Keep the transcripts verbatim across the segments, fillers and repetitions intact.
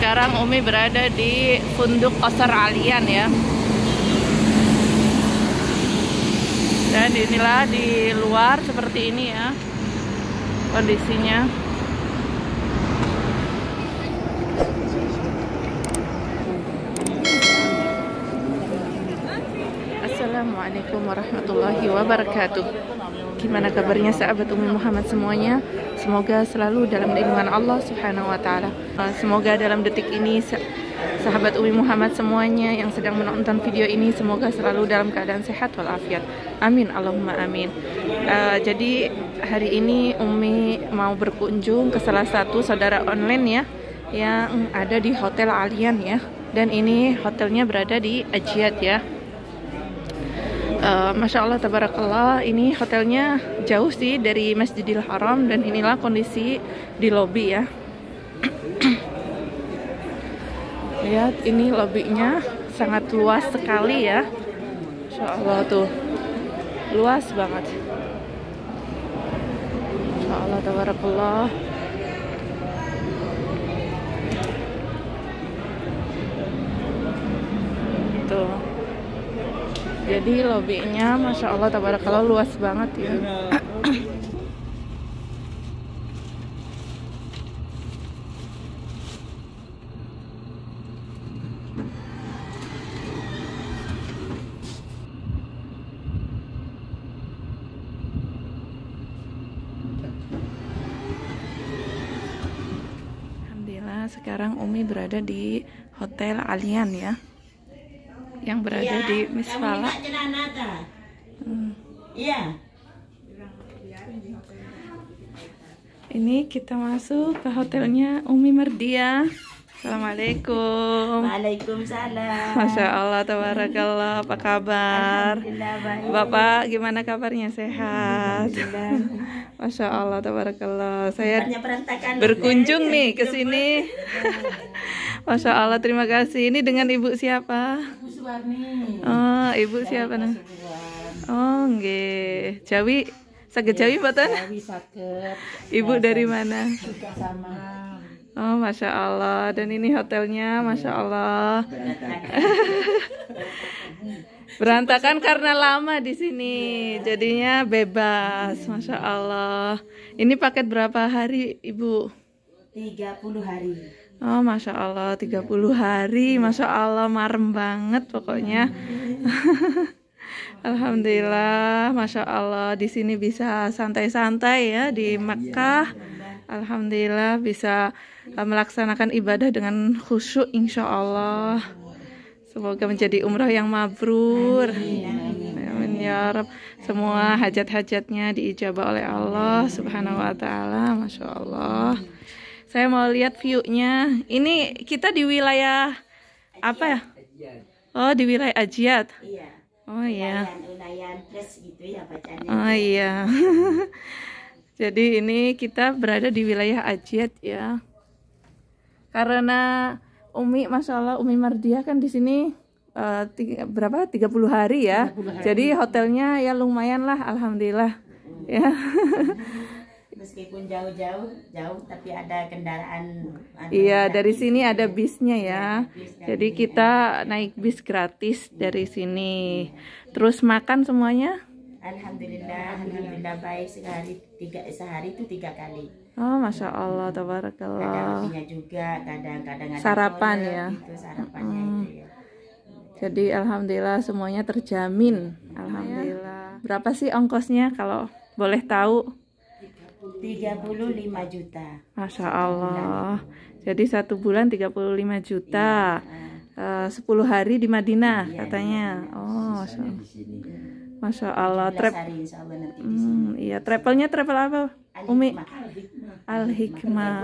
Sekarang Umi berada di Funduk Qasr Alian ya. Dan inilah di luar seperti ini ya kondisinya. Assalamualaikum warahmatullahi wabarakatuh. Gimana kabarnya sahabat Umi Muhammad semuanya? Semoga selalu dalam lindungan Allah Subhanahu wa taala. Semoga dalam detik ini sahabat Umi Muhammad semuanya yang sedang menonton video ini semoga selalu dalam keadaan sehat walafiat. Amin Allahumma amin. Uh, jadi hari ini Umi mau berkunjung ke salah satu saudara online ya yang ada di Hotel Alian ya. Dan ini hotelnya berada di Ajiat ya. Uh, Masya Allah tabarakallah, ini hotelnya jauh sih dari Masjidil Haram. Dan inilah kondisi di lobi ya. Lihat ini lobinya sangat luas sekali ya. Masya Allah tuh luas banget. Masya Allah tabarakallah. Tuh. Jadi lobinya Masya Allah tabarakallah luas banget ya. Alhamdulillah sekarang Umi berada di Hotel Alian ya, yang berada ya, di Misfala. Hmm. Iya. Ini kita masuk ke hotelnya Umi Mardiah. Assalamualaikum. Waalaikumsalam. Masya Allah tabarakallah. Apa kabar? Bapak gimana kabarnya? Sehat? Masya Allah tabarakallah. Saya berkunjung nih ke sini. Masya Allah, terima kasih. Ini dengan ibu siapa? Ibu Suwarni. Oh, ibu siapa nih? Oh, nggih. Jawi, saged Jawi mboten? Jawi saged. Ibu dari mana? Juga sama. Oh, Masya Allah. Dan ini hotelnya, Masya Allah. Berantakan karena lama di sini, jadinya bebas. Masya Allah. Ini paket berapa hari, Ibu? tiga puluh hari. Oh, Masya Allah, tiga puluh hari. Masya Allah, marem banget pokoknya. Alhamdulillah, Masya Allah. Di sini bisa santai-santai ya, di Mekah. Alhamdulillah, bisa uh, melaksanakan ibadah dengan khusyuk, insya Allah. Semoga menjadi umrah yang mabrur. Amin ya Rabb. Semua hajat-hajatnya diijabah oleh Allah Subhanahu wa Ta'ala. Masya Allah. Saya mau lihat view-nya. Ini kita di wilayah apa ya? Oh, di wilayah Ajiat. Iya. Oh iya. Ulayan plus gitu ya bacanya. Oh iya. Jadi ini kita berada di wilayah Ajiat ya. Karena Umi, Masya Allah, Umi Mardiah kan di sini uh, tiga, berapa? tiga puluh hari ya. tiga puluh hari. Jadi hotelnya ya lumayan lah, alhamdulillah. Ya. Meskipun jauh-jauh, jauh tapi ada kendaraan. Iya, dari sini ada bisnya ya. Jadi kita naik bis gratis dari sini. Terus makan semuanya? Alhamdulillah, alhamdulillah baik, sehari tiga sehari itu tiga kali. Oh, Masya Allah, Ada tabarakallah. rotinya juga, kadang-kadang ada Sarapan kode, ya. Itu sarapannya Hmm. itu ya. Jadi alhamdulillah semuanya terjamin. Alhamdulillah. Berapa sih ongkosnya kalau boleh tahu? tiga puluh lima juta. Masya Allah. Jadi satu bulan tiga puluh lima juta. Uh, sepuluh hari di Madinah katanya. Oh, Masya Allah. Masya Allah. Trap. Hmm, iya, travelnya travel apa? Umi? Al-Hikmah.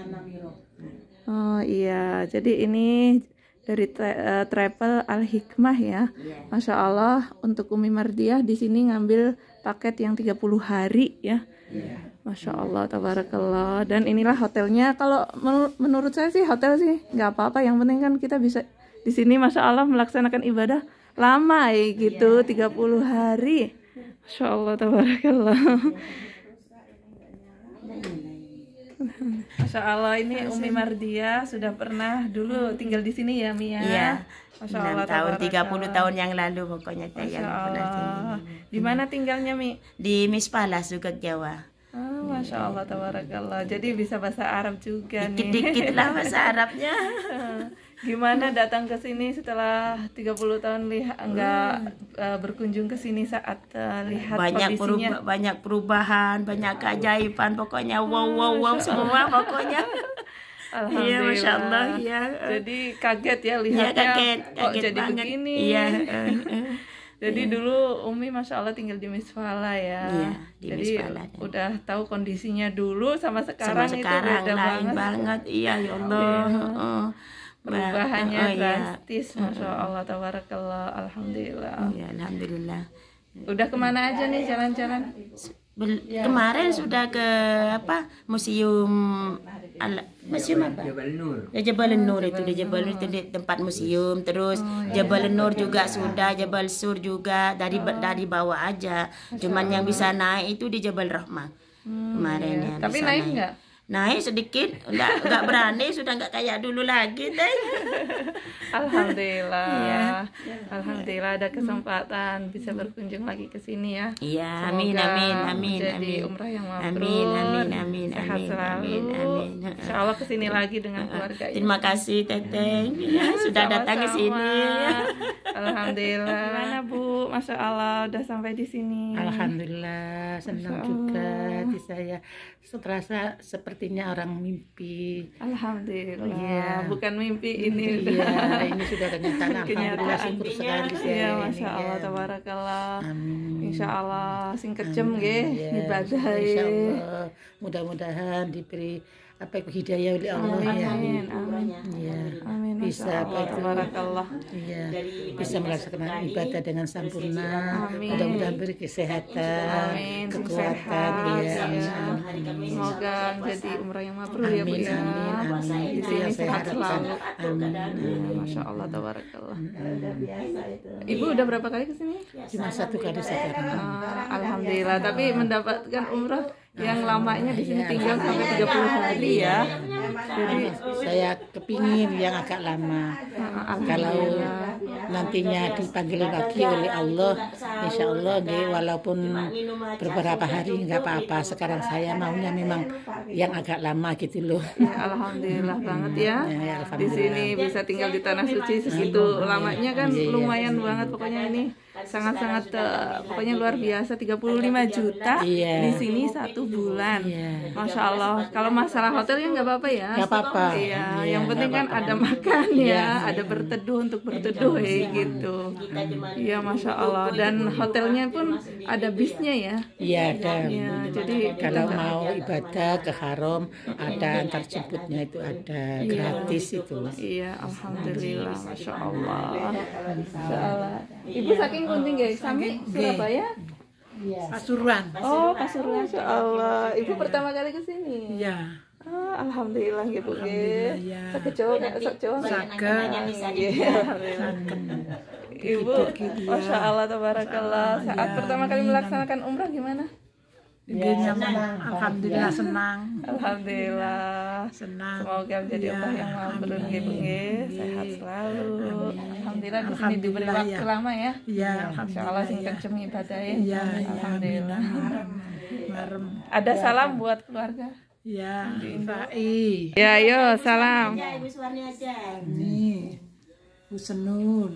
Oh iya. Jadi ini dari tra uh, travel Al-Hikmah ya. Masya Allah, untuk Umi Mardiah di sini ngambil paket yang tiga puluh hari ya. Masya Allah, tabarakallah. Dan inilah hotelnya. Kalau menur menurut saya sih hotel sih nggak apa-apa. Yang penting kan kita bisa di sini, Masya Allah, melaksanakan ibadah lama ya gitu, tiga puluh hari. Masya Allah, tabarakallah. Masya Allah, ini Umi Mardia sudah pernah dulu tinggal di sini ya, Mia? Iya. Masya enam Allah, tahun, tiga puluh tabarakallah. tahun yang lalu pokoknya saya Masya pernah sini. Allah. Di mana tinggalnya, Mi? Di Mispalas juga Jawa. Oh, Masya Allah, tabarakallah. Jadi bisa bahasa Arab juga nih. Dikit-dikit lah bahasa Arabnya. Gimana datang ke sini setelah tiga puluh tahun lihat enggak uh, berkunjung ke sini saat uh, lihat Banyak kondisinya? peruba- banyak perubahan, banyak keajaiban, pokoknya wow wow wow semua pokoknya. Iya, Masya Allah, ya. Jadi kaget ya Iya, lihatnya, kaget, kok kaget jadi banget. begini. Iya. eh, eh. Jadi dulu Umi Masya Allah tinggal di Misfala ya. Iya, di Jadi Misfala. udah tahu kondisinya dulu sama sekarang, Sama itu sekarang beda lain banget. banget. Iya, ya Allah. Iya. Heeh. Perubahannya Oh, iya. drastis, Masya Allah, tabarakallah, alhamdulillah. Ya, alhamdulillah. Udah kemana aja nih jalan-jalan? Bel- kemarin sudah ke apa museum ala, museum apa? Jabal Nur. Ya, Jabal Nur itu di Jabal Nur itu di tempat museum. Terus Jabal Nur juga sudah, Jabal Sur juga dari dari bawah aja. Cuman yang bisa naik itu di Jabal Rahmah kemarin ya. Tapi bisa naik nggak? Naik sedikit, enggak enggak berani, sudah enggak kayak dulu lagi deh. Alhamdulillah. Iya. Alhamdulillah ada kesempatan bisa berkunjung lagi ke sini ya. Iya, amin Semoga amin amin menjadi amin. umrah yang mabrur. Amin amin amin Sehat amin selalu. amin amin. Insya Allah kesini lagi dengan keluarga ini. Terima kasih Teteh ya, sudah datang ke Sama-sama. sini. Alhamdulillah. Gimana Bu? Masya Allah udah sampai di sini. Alhamdulillah, senang juga di saya. Terasa sepertinya orang mimpi. Alhamdulillah. Iya. Bukan mimpi ini. Iya, ini sudah kenyataan. Alhamdulillah, Kenyataan. syukur sekali saya. Iya, ini, Masya Allah, ya. tabarakallah. Amin. Insya Allah singkat jem nggih Iya, ibadah. Insya Allah, mudah-mudahan diberi apa itu hidayah oleh Allah ya. Amin, amin. Iya. Amin, Bisa Masya apa Allah, itu? tabarakallah. Iya, bisa melaksanakan ibadah dengan sempurna. Amin. Mudah-mudahan beri kesehatan, Amin, kekuatan. sehat, Iya, ya. amin. Semoga menjadi umrah yang mabrur ya Bu Amin, ya. amin, amin. Di Itu sini yang saya sehat harapkan. selalu. Amin, amin. Masya Allah, tabarakallah. Ibu udah berapa kali kesini? Cuma satu kali sekarang. Ah, Alhamdulillah, tapi mendapatkan umrah yang lamanya di sini tinggal sampai tiga puluh hari ya. Jadi Saya kepingin yang agak lama. Kalau nantinya dipanggil lagi oleh Allah, insya Allah nggih, walaupun beberapa hari nggak apa-apa. Sekarang saya maunya memang yang agak lama gitu loh. ya, alhamdulillah banget ya. Ya, ya, Di alhamdulillah. sini bisa tinggal di tanah suci segitu lamanya kan Iya, iya. lumayan banget pokoknya ini sangat-sangat eh, pokoknya luar biasa tiga puluh lima juta Iya. di sini satu bulan. Iya. Masya Allah. Kalau masalah hotelnya nggak apa-apa ya. Nggak apa-apa. Iya, Iya, yang penting nggak kan apa-apa. ada makan ya, Iya. ada berteduh untuk berteduh ya gitu. Iya, Masya Allah. Dan hotelnya pun ada bisnya ya. Iya, ada. Iya, jadi Kalau mau ibadah ke haram, ada antar jemputnya itu ada gratis itu. Iya, alhamdulillah, masya Allah. Masya Allah. Ibu saking kunting guys, sami Surabaya. Pasuruan. Oh, Pasuruan, masya Allah. Ibu pertama kali ke sini. Iya. Ah, alhamdulillah gitu nggih. iya. Sakit Jawa nggak sok Jawa. Saged. Nggih, alhamdulillah. Ibu, masya Allah, tabarakallah. Saat pertama kali melaksanakan umrah gimana? Nggih, nyaman. Alhamdulillah senang. Alhamdulillah. Senang. Semoga menjadi umrah yang mabrur nggih Bu nggih. Sehat selalu. Alhamdulillah di sini diberi Alhamdulillah, waktu ya. lama ya. Iya, Insya Allah singkat jem ibadah ya. Iya, iya. Alhamdulillah. Marem. Ada salam buat keluarga. Ya, Fai. Ya, yo salam. Ya, Ibu Suwarni aja. Ini Bu Senul.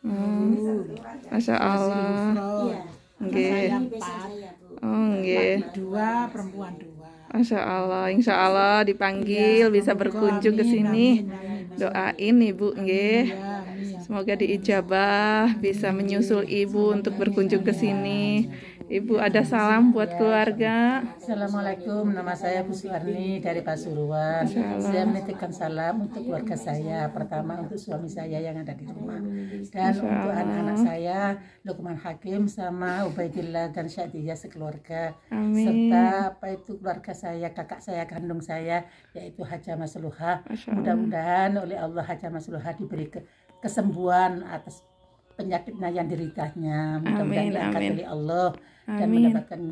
Masya Allah. Iya. Nggih. Empat. Oh, nggih. Dua, perempuan dua. Masya Allah, insya Allah dipanggil bisa berkunjung ke sini. Doain Ibu nggih. Semoga diijabah, bisa menyusul Ibu untuk berkunjung ke sini. Ibu ada salam buat keluarga. Assalamualaikum, nama saya Bu Suwarni dari Pasuruan. Saya menitipkan salam untuk keluarga saya. Pertama untuk suami saya yang ada di rumah, dan untuk anak-anak saya Lukman Hakim sama Ubaidillah dan Syadiyah sekeluarga. Amin. Serta apa itu keluarga saya, kakak saya kandung saya yaitu Haja Masluha. Mudah-mudahan oleh Allah Haja Masluha diberi ke- kesembuhan atas penyakitnya yang deritanya. Mudah-mudahan Amin, diangkat amin. oleh Allah dan Amin. mendapatkan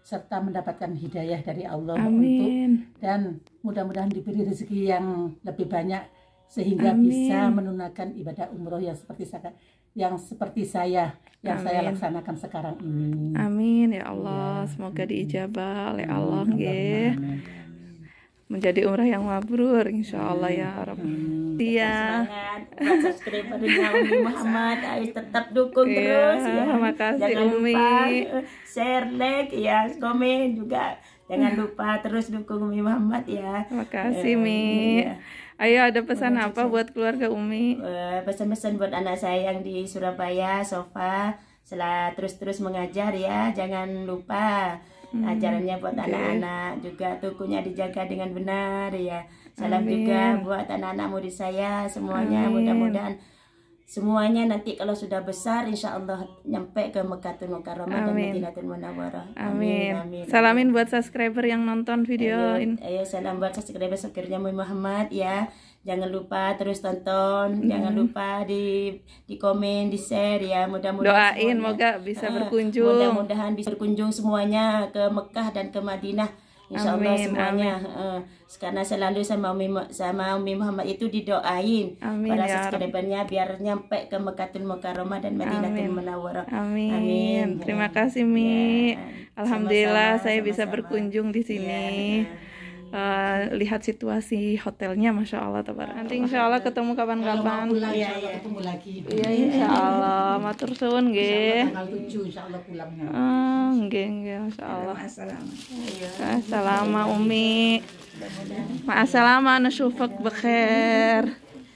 serta mendapatkan hidayah dari Allah. Amin. Untuk dan mudah-mudahan diberi rezeki yang lebih banyak sehingga Amin. bisa menunaikan ibadah umroh yang seperti saya yang seperti saya yang Amin. saya laksanakan sekarang ini. Amin ya Allah, Ya. semoga diijabah oleh Allah Amin. nggih. Menjadi umrah yang mabrur insyaallah ya Rabb. Iya. Semangat buat subscribernya Umi Muhammad, ayo tetap dukung Iya, terus ya. makasih, Jangan Umi. lupa eh, share, like, ya, komen juga. Jangan lupa terus dukung Umi Muhammad ya. Makasih Eh, Mi. iya. Ayo ada pesan apa buat keluarga Umi? Eh, pesan-pesan buat anak saya yang di Surabaya, Sofa, setelah terus-terus mengajar ya, jangan lupa ajarannya buat anak-anak juga, tukunya dijaga dengan benar ya. Salam Amin. juga buat anak-anak murid saya semuanya, Amin. mudah-mudahan semuanya nanti kalau sudah besar insya Allah nyampe ke Mekkatul Mukarramah dan Amin. Madinatul Munawwarah. Amin. Amin. Salamin buat subscriber yang nonton video Ayo, ini. ayo salam buat subscriber-subscribernya Umi Muhammad ya. Jangan lupa terus tonton, jangan lupa di di komen, di share ya. Mudah-mudahan Doain semuanya- moga bisa Ah, berkunjung. Mudah-mudahan bisa berkunjung semuanya ke Mekah dan ke Madinah. Insya Allah Amin, semuanya. Eh, karena selalu sama Umi Mu- sama Umi Muhammad itu didoain Amin, para ya Rabb. subscribernya biar nyampe ke Mekkatul Mukarramah dan Madinatul Amin. Munawwarah. Amin. Amin. Terima kasih Mi. Ya. Alhamdulillah Sama-sama, saya bisa sama-sama. berkunjung di sini. Eh, lihat situasi hotelnya, masya Allah tabarak. Nanti insya Allah ketemu kapan-kapan. Pulang, Iya, insya Allah iya. ketemu lagi. Iya insya Allah. Matur suwun nggih. Tanggal tujuh insya Allah pulangnya. Ah, nggih nggih masya Allah. Assalamualaikum Umi. Ma'asalama nasyufak bekhair.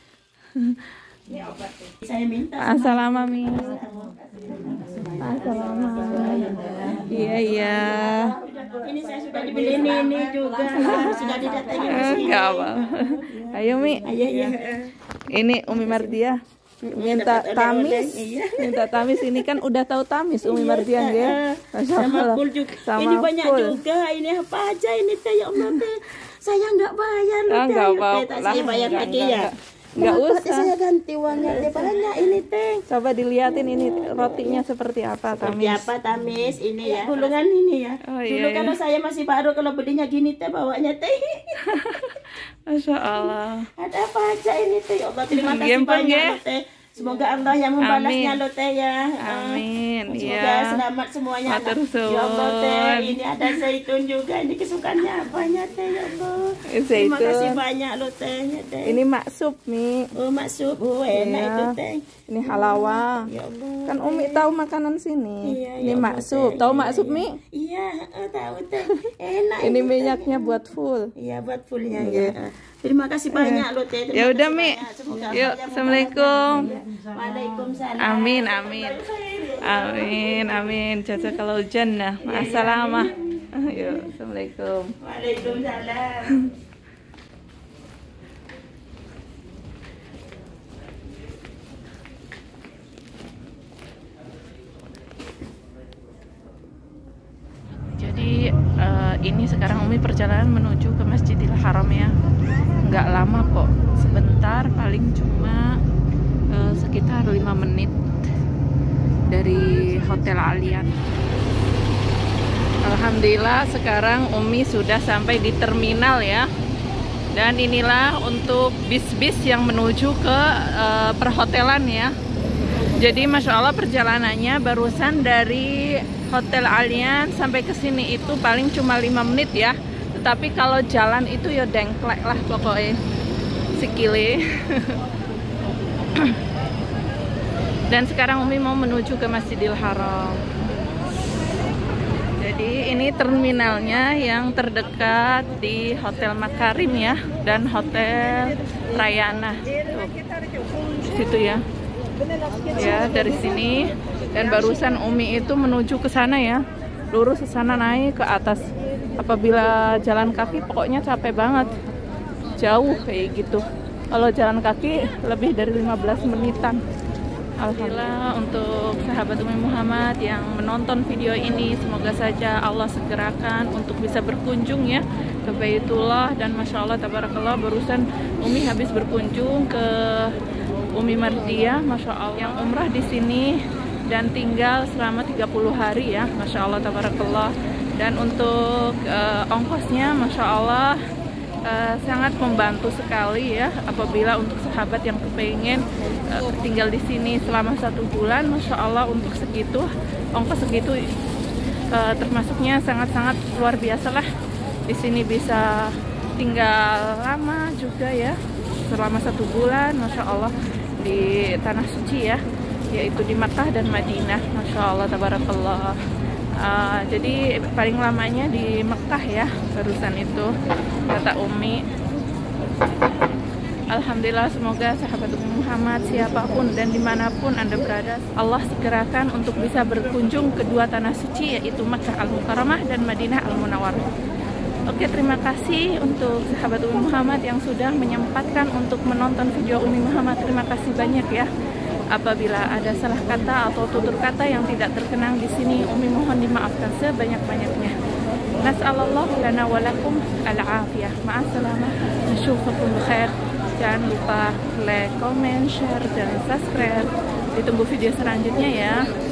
Saya minta Assalamualaikum Mi. Assalamualaikum. Iya iya. ini saya sudah dibeli ini, ini juga sudah didatangi ke sini. Enggak apa. Ayo Mi. Ayo ya. Ini Umi Mardiah minta dapat tamis, oleh-oleh, iya. minta tamis. Ini kan udah tahu tamis Umi Mardiah ya. Masya Sama Allah. full juga. Sama Ini banyak full. juga. Ini apa aja ini teh ya Allah teh. Saya nggak bayar loh Ah, teh. nggak Ayo, apa-apa teh, tak lah. saya bayar Nggak, lagi nggak, ya. nggak. Nggak Kenapa usah. Saya ganti uangnya teh banyak ini teh. Coba diliatin ini rotinya seperti apa Seperti tamis. apa tamis ini ya. Gulungan ini ya. Oh, Dulu iya, kalau iya. saya masih baru kalau belinya gini teh bawanya teh. Masya Allah. Ada apa aja ini teh ya Allah. Terima kasih Gempeng, banyak ya. loh teh. Semoga Allah yang membalasnya Amin. loh teh ya. Amin. Semoga Iya. selamat semuanya. Matur anak. Ya Allah teh, suwun. ini ada zaitun juga. Ini kesukaannya apanya teh ya Allah. Eh, Terima zaitun. kasih banyak loh tehnya teh. Ini maksub Mi. Oh maksud, oh enak Iya. itu teh. Ini halawa. Ya Allah. Kan Umi tahu makanan sini. Iya, Ini ya Allah, maksub. teh. Tahu Iya, maksub iya. Mi? Iya, eh, tahu teh. Enak. Ini teh. minyaknya buat full. Iya buat fullnya Iya. ya. Terima kasih banyak loh teh. Terima Ya udah kasih Mi. banyak. Semoga Allah Yuk, yang assalamualaikum. membalasnya. Waalaikumsalam. Amin amin. Amin amin. Jazakallahu jannah. Ma'assalamah. Yuk, assalamualaikum. Waalaikumsalam. Jadi eh, ini sekarang Umi perjalanan menuju ke Masjidil Haram ya. Nggak lama kok, sebentar, paling cuma eh, sekitar lima menit dari Hotel Alian. Alhamdulillah sekarang Umi sudah sampai di terminal ya. Dan inilah untuk bis-bis yang menuju ke eh, perhotelan ya. Jadi Masya Allah perjalanannya barusan dari Hotel Alian sampai ke sini itu paling cuma lima menit ya. Tetapi kalau jalan itu ya dengklek lah pokoknya sikile. Dan sekarang Umi mau menuju ke Masjidil Haram. Jadi ini terminalnya yang terdekat di Hotel Makarim ya, dan Hotel Rayana. Tuh, situ ya. Ya dari sini, dan barusan Umi itu menuju ke sana ya, lurus ke sana naik ke atas. Apabila jalan kaki pokoknya capek banget, jauh kayak gitu. Kalau jalan kaki lebih dari lima belas menitan. Alhamdulillah untuk sahabat Umi Muhammad yang menonton video ini, semoga saja Allah segerakan untuk bisa berkunjung ya ke Baitullah. Dan Masya Allah tabarakallah barusan Umi habis berkunjung ke Umi Mardiah, Masya Allah, yang umrah di sini dan tinggal selama tiga puluh hari ya, Masya Allah tabarakallah. Dan untuk uh, ongkosnya Masya Allah uh, sangat membantu sekali ya, apabila untuk sahabat yang kepengen uh, tinggal di sini selama satu bulan. Masya Allah untuk segitu, ongkos segitu uh, termasuknya sangat-sangat luar biasa lah. Di sini bisa tinggal lama juga ya, selama satu bulan Masya Allah di tanah suci ya, yaitu di Makkah dan Madinah. Masya Allah tabarakallah. Uh, jadi paling lamanya di Mekah ya barusan itu kata Umi. Alhamdulillah, semoga sahabat Ummi Muhammad siapapun dan dimanapun Anda berada, Allah segerakan untuk bisa berkunjung kedua tanah suci, yaitu Makkah Al-Mukarramah dan Madinah Al-Munawwarah. Oke, terima kasih untuk sahabat Ummi Muhammad yang sudah menyempatkan untuk menonton video Ummi Muhammad. Terima kasih banyak ya. Apabila ada salah kata atau tutur kata yang tidak terkenang di sini, Umi mohon dimaafkan sebanyak-banyaknya. Nas'alallahu lana wa lakum al-afiyah. Ma'assalamah. Nasyufakum khair. Jangan lupa like, comment, share, dan subscribe. Ditunggu video selanjutnya ya.